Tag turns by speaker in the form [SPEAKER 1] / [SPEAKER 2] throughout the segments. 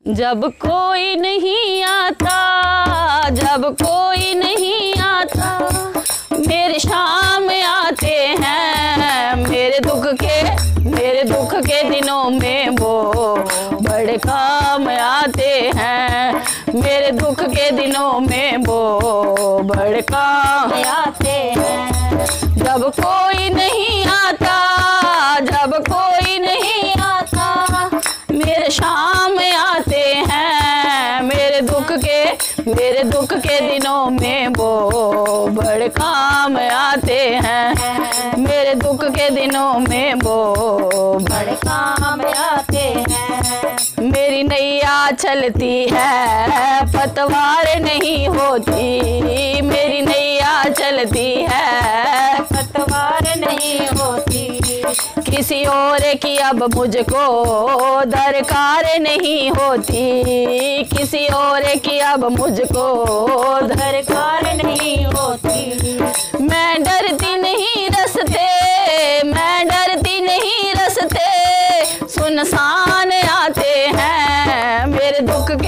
[SPEAKER 1] जब कोई नहीं आता, जब कोई नहीं आता, मेरे शाम आते हैं। मेरे दुख के दिनों में वो बड़े काम आते हैं। मेरे दुख के दिनों में वो बड़े काम आते हैं। जब कोई नहीं आता, जब कोई नहीं आता, मेरे शाम आते हैं। मेरे दुख के दिनों में वो बड़े काम आते हैं। मेरे दुख के दिनों में वो बड़े काम आते हैं। मेरी नैया चलती है, पतवार नहीं होती। मेरी नैया चलती है, पतवार नहीं होती। किसी और की अब मुझको दरकार नहीं होती। किसी और की अब मुझको दरकार नहीं होती। मैं डरती नहीं रस्ते, मैं डरती नहीं रस्ते, सुनसान आते हैं। मेरे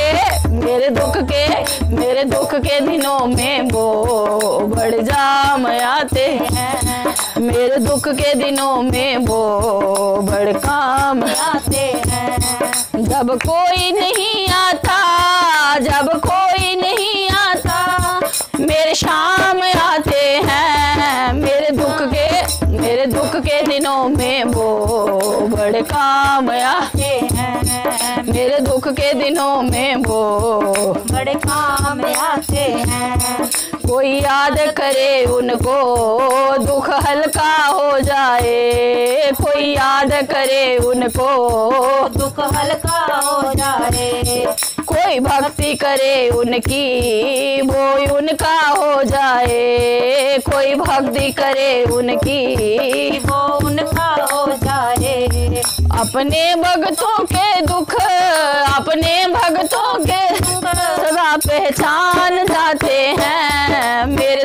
[SPEAKER 1] दुख के दिनों में वो बड़े जाम आते हैं। मेरे दुख के दिनों में वो बड़े काम आते हैं। जब कोई नहीं आता, जब कोई नहीं आता, मेरे शाम आते हैं। मेरे दुख के दिनों में वो बड़े काम आते हैं। मेरे दुख के दिनों में वो बड़े काम आते हैं। कोई याद करे उनको दुख हल्का हो जाए। कोई याद करे उनको दुख हल्का हो जाए। कोई भक्ति करे उनकी वो उनका हो जाए। कोई भक्ति करे उनकी वो उनका हो जाए। अपने भक्तों के दुख, अपने भक्तों के सदा पहचान जाते हैं। मेरे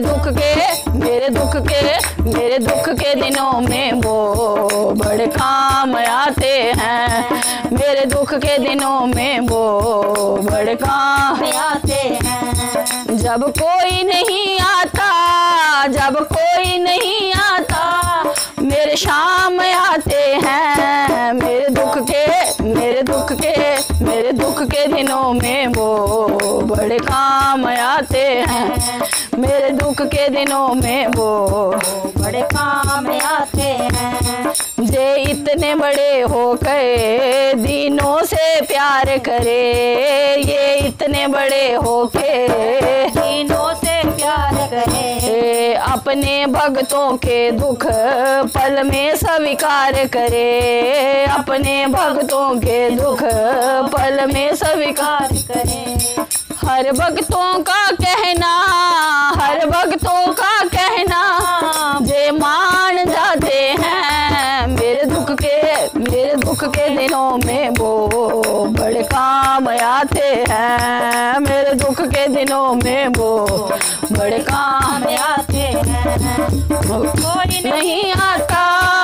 [SPEAKER 1] दुख के दिनों में वो बड़े काम आते हैं। मेरे दुख के दिनों में वो बड़े काम आते हैं। जब कोई नहीं आता, जब कोई नहीं आता, मेरे शाम आते हैं। मेरे दुख के दिनों में वो बड़े काम आते हैं। मेरे दुख के दिनों में वो बड़े काम आते हैं। जे इतने बड़े हो गए दीनों से प्यार करे, ये इतने बड़े हो के दीनों से प्यार करे। अपने भक्तों के दुख पल में स्वीकार करे। अपने भक्तों के दुख पल में स्वीकार करे। हर भक्तों का कहना, हर भक्तों का कहना जे मान जाते हैं। मेरे दुख के दिनों में वो बड़े काम आते हैं। मेरे दुख के दिनों में वो बड़े काम आते हैं। कोई नहीं आता,